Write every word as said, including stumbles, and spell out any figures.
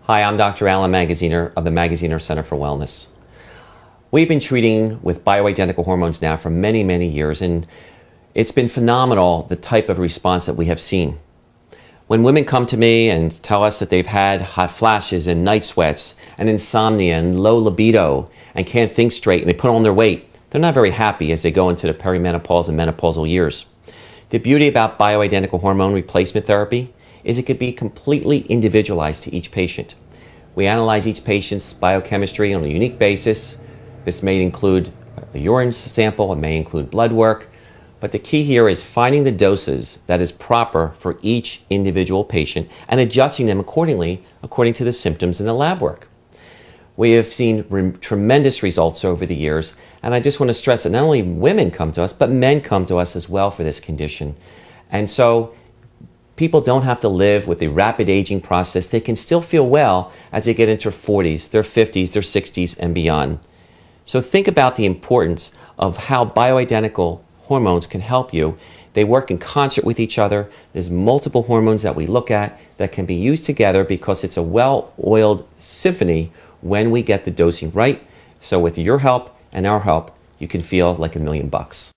Hi, I'm Doctor Alan Magaziner of the Magaziner Center for Wellness. We've been treating with bioidentical hormones now for many, many years, and it's been phenomenal the type of response that we have seen. When women come to me and tell us that they've had hot flashes and night sweats and insomnia and low libido and can't think straight and they put on their weight, they're not very happy as they go into the perimenopause and menopausal years. The beauty about bioidentical hormone replacement therapy is it could be completely individualized to each patient. We analyze each patient's biochemistry on a unique basis. This may include a urine sample, it may include blood work, but the key here is finding the doses that is proper for each individual patient and adjusting them accordingly according to the symptoms in the lab work. We have seen re tremendous results over the years, and I just want to stress that not only women come to us, but men come to us as well for this condition. And so people don't have to live with the rapid aging process. They can still feel well as they get into their forties, their fifties, their sixties, and beyond. So think about the importance of how bioidentical hormones can help you. They work in concert with each other. There's multiple hormones that we look at that can be used together because it's a well-oiled symphony when we get the dosing right. So with your help and our help, you can feel like a million bucks.